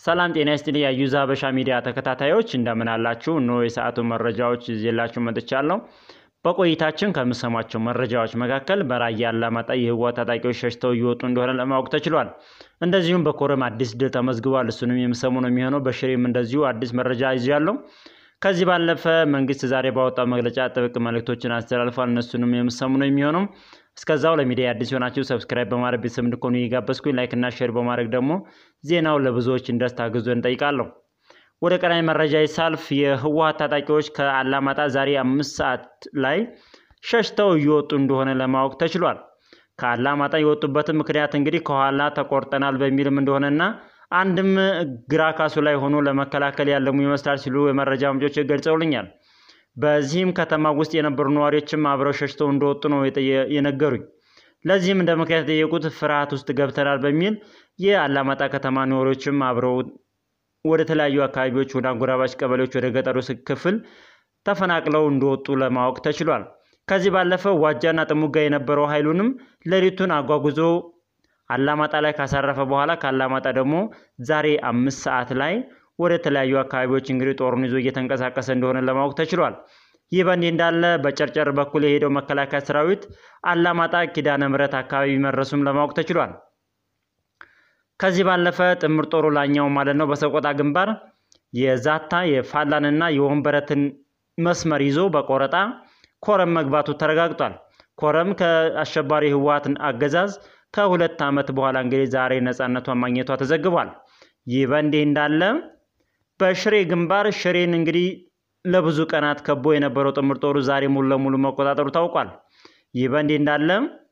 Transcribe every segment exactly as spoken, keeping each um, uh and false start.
ሰላም ጤና ይስጥልኝ የዩዛ በሻ ሚዲያ ተከታታዮች እንደምን አላችሁ ነው የሰዓቱ መረጃዎች ይዤላችሁ መጥቻለሁ። በቆይታችን ከምሰማቸው መረጃዎች መካከል በራያ አላማጣ የህወሓት ታጣቂዎች ሸሽተው እየወጡ እንደሆነ ለማወቅ ተችሏል። እንደዚሁም በኮረም አዲስ ድል ተመዝግቧል። እሱንም የምሰሙ ነው የሚሆነው። በሽሬም እንደዚሁ አዲስ መረጃ ይዣለሁ። ከዚህ ባለፈ መንግስት ዛሬ ባወጣው መግለጫ ጥብቅ መልእክቶችን አስተላልፏል። እነሱንም የምሰሙ ነው የሚሆነው። እስከዛው ለሚዲያ አዲስ ሆናችሁ ሰብስክራይብ በማድረግ ቤተሰብ እንድትሆኑ ይጋበዝኩኝ። ላይክ እና ሼር በማድረግ ደግሞ ዜናው ለብዙዎች እንዲደርስ እንጠይቃለሁ። ወደ ቀዳሚ መረጃ ይሳልፍ። የህወሓት ታጣቂዎች ከአላማጣ ዛሬ አምስት ሰዓት ላይ ሸሽተው እየወጡ እንደሆነ ለማወቅ ተችሏል። ከአላማጣ የወጡበት ምክንያት እንግዲህ ከኋላ ተቆርጠናል በሚልም እንደሆነና አንድም ግራ ካሱ ላይ ሆኖ ለመከላከል ያለሙ ይመስላል ሲሉ የመረጃ ምንጮች ገልጸውልኛል። በዚህም ከተማ ውስጥ የነበሩ ነዋሪዎችም አብረው ሸሽተው እንደወጡ ነው የነገሩኝ። ለዚህም እንደ ምክንያት የጠየቁት ፍርሃት ውስጥ ገብተናል በሚል የአላማጣ ከተማ ነዋሪዎችም አብረው ወደ ተለያዩ አካባቢዎች ወደ አጎራባች ቀበሌዎች ወደ ገጠሩ ክፍል ተፈናቅለው እንደወጡ ለማወቅ ተችሏል። ከዚህ ባለፈ ዋጃና ጥሙጋ የነበረው ኃይሉንም ለሊቱን አጓጉዞ አላማጣ ላይ ካሳረፈ በኋላ ከአላማጣ ደግሞ ዛሬ አምስት ሰዓት ላይ ወደ ተለያዩ አካባቢዎች እንግዲህ ጦሩን ይዞ እየተንቀሳቀሰ እንደሆነ ለማወቅ ተችሏል። ይህ በእንዲህ እንዳለ በጨርጨር በኩል የሄደው መከላከያ ሰራዊት አላማጣ ኪዳነ ምሕረት አካባቢ መድረሱም ለማወቅ ተችሏል። ከዚህ ባለፈ ጥምር ጦሩ ላኛው ማለት ነው በሰቆጣ ግንባር የዛታ የፋላንና የወንበረትን መስመር ይዞ በቆረጣ ኮረም መግባቱ ተረጋግጧል። ኮረም ከአሸባሪ ህወሓት አገዛዝ ከሁለት ዓመት በኋላ እንግዲህ ዛሬ ነፃነቷን ማግኘቷ ተዘግቧል። ይህ በእንዲህ እንዳለ በሽሬ ግንባር ሽሬን እንግዲህ ለብዙ ቀናት ከቦ የነበረው ጥምር ጦሩ ዛሬ ሙሉ ለሙሉ መቆጣጠሩ ታውቋል። ይህ በእንዲህ እንዳለ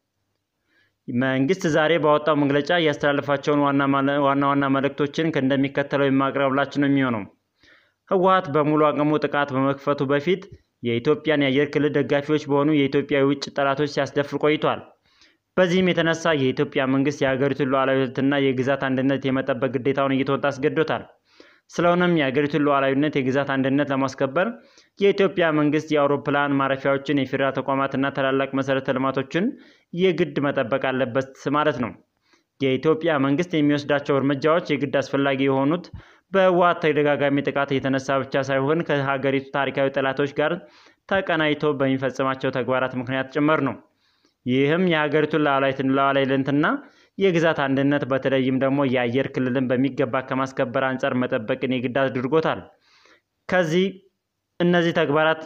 መንግስት ዛሬ ባወጣው መግለጫ ያስተላልፋቸውን ዋና ዋና ዋና መልእክቶችን እንደሚከተለው የማቅረብላችሁ ነው የሚሆነው። ህወሓት በሙሉ አቅሙ ጥቃት በመክፈቱ በፊት የኢትዮጵያን የአየር ክልል ደጋፊዎች በሆኑ የኢትዮጵያ የውጭ ጠላቶች ሲያስደፍር ቆይቷል። በዚህም የተነሳ የኢትዮጵያ መንግስት የሀገሪቱን ሉዓላዊነትና የግዛት አንድነት የመጠበቅ ግዴታውን እየተወጣ አስገድዶታል። ስለሆነም የሀገሪቱን ሉዓላዊነት የግዛት አንድነት ለማስከበር የኢትዮጵያ መንግስት የአውሮፕላን ማረፊያዎችን፣ የፌዴራል ተቋማትና ታላላቅ መሰረተ ልማቶችን የግድ መጠበቅ አለበት ማለት ነው። የኢትዮጵያ መንግስት የሚወስዳቸው እርምጃዎች የግድ አስፈላጊ የሆኑት በህወሓት ተደጋጋሚ ጥቃት የተነሳ ብቻ ሳይሆን ከሀገሪቱ ታሪካዊ ጠላቶች ጋር ተቀናይቶ በሚፈጽማቸው ተግባራት ምክንያት ጭምር ነው። ይህም የሀገሪቱን ሉዓላዊነትና የግዛት አንድነት በተለይም ደግሞ የአየር ክልልን በሚገባ ከማስከበር አንፃር መጠበቅን የግድ አድርጎታል። ከዚህ እነዚህ ተግባራት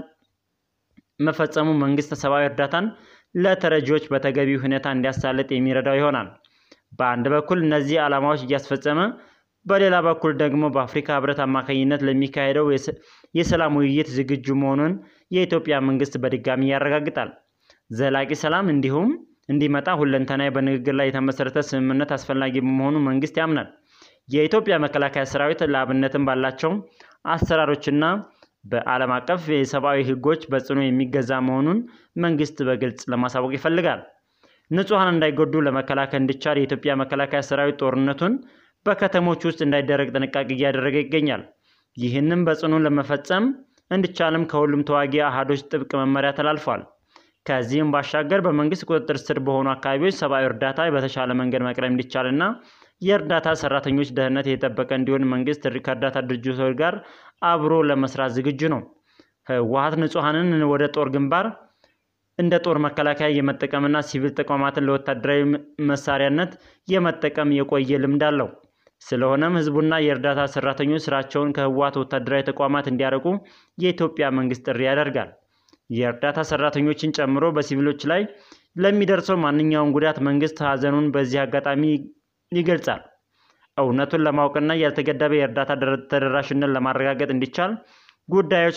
መፈጸሙ መንግስት ሰብአዊ እርዳታን ለተረጂዎች በተገቢው ሁኔታ እንዲያሳልጥ የሚረዳው ይሆናል። በአንድ በኩል እነዚህ ዓላማዎች እያስፈጸመ በሌላ በኩል ደግሞ በአፍሪካ ህብረት አማካኝነት ለሚካሄደው የሰላም ውይይት ዝግጁ መሆኑን የኢትዮጵያ መንግስት በድጋሚ ያረጋግጣል። ዘላቂ ሰላም እንዲሁም እንዲመጣ ሁለንተናዊ በንግግር ላይ የተመሰረተ ስምምነት አስፈላጊ በመሆኑ መንግስት ያምናል። የኢትዮጵያ መከላከያ ሰራዊት ለአብነትም ባላቸው አሰራሮችና በዓለም አቀፍ የሰብአዊ ህጎች በጽኑ የሚገዛ መሆኑን መንግስት በግልጽ ለማሳወቅ ይፈልጋል። ንጹሃን እንዳይጎዱ ለመከላከል እንዲቻል የኢትዮጵያ መከላከያ ሰራዊት ጦርነቱን በከተሞች ውስጥ እንዳይደረግ ጥንቃቄ እያደረገ ይገኛል። ይህንን በጽኑ ለመፈጸም እንዲቻልም ከሁሉም ተዋጊ አሃዶች ጥብቅ መመሪያ ተላልፏል። ከዚህም ባሻገር በመንግስት ቁጥጥር ስር በሆኑ አካባቢዎች ሰብአዊ እርዳታ በተሻለ መንገድ ማቅረብ እንዲቻልና የእርዳታ ሰራተኞች ደህንነት የተጠበቀ እንዲሆን መንግስት ከእርዳታ ድርጅቶች ጋር አብሮ ለመስራት ዝግጁ ነው። ህወሓት ንጹሃንን ወደ ጦር ግንባር እንደ ጦር መከላከያ የመጠቀምና ሲቪል ተቋማትን ለወታደራዊ መሳሪያነት የመጠቀም የቆየ ልምድ አለው። ስለሆነም ህዝቡና የእርዳታ ሰራተኞች ስራቸውን ከህወሓት ወታደራዊ ተቋማት እንዲያርቁ የኢትዮጵያ መንግስት ጥሪ ያደርጋል። የእርዳታ ሰራተኞችን ጨምሮ በሲቪሎች ላይ ለሚደርሰው ማንኛውም ጉዳት መንግስት ሀዘኑን በዚህ አጋጣሚ ይገልጻል። እውነቱን ለማወቅና ያልተገደበ የእርዳታ ተደራሽነት ለማረጋገጥ እንዲቻል ጉዳዮች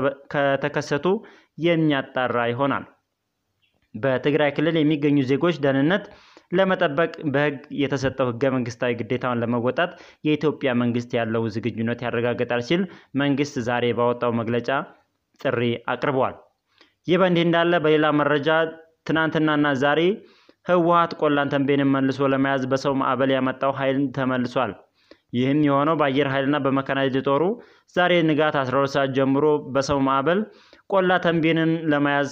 ከተከሰቱ የሚያጣራ ይሆናል። በትግራይ ክልል የሚገኙ ዜጎች ደህንነት ለመጠበቅ በህግ የተሰጠው ህገ መንግስታዊ ግዴታውን ለመወጣት የኢትዮጵያ መንግስት ያለው ዝግጁነት ያረጋግጣል ሲል መንግስት ዛሬ ባወጣው መግለጫ ጥሪ አቅርቧል። ይህ በእንዲህ እንዳለ በሌላ መረጃ ትናንትናና ዛሬ ህወሓት ቆላን ተንቤንን መልሶ ለመያዝ በሰው ማዕበል ያመጣው ኃይል ተመልሷል። ይህም የሆነው በአየር ኃይልና በመካናይዝድ ጦሩ ዛሬ ንጋት አስራ ሁለት ሰዓት ጀምሮ በሰው ማዕበል ቆላ ተንቤንን ለመያዝ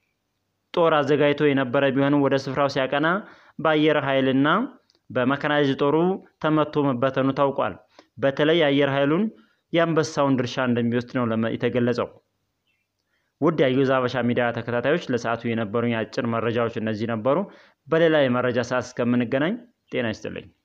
ጦር አዘጋጅቶ የነበረ ቢሆንም ወደ ስፍራው ሲያቀና በአየር ኃይልና በመካናይዝድ ጦሩ ተመቶ መበተኑ ታውቋል። በተለይ አየር ኃይሉን የአንበሳውን ድርሻ እንደሚወስድ ነው የተገለጸው። ውድ የአዩዝ ሀበሻ ሚዲያ ተከታታዮች ለሰዓቱ የነበሩኝ አጭር መረጃዎች እነዚህ ነበሩ። በሌላ የመረጃ ሰዓት እስከምንገናኝ ጤና ይስጥልኝ።